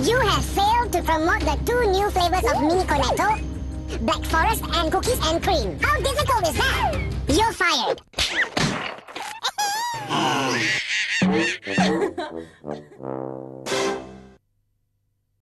You have failed to promote the 2 new flavors of mini Cornetto, Black Forest and Cookies and Cream. How difficult is that? You're fired.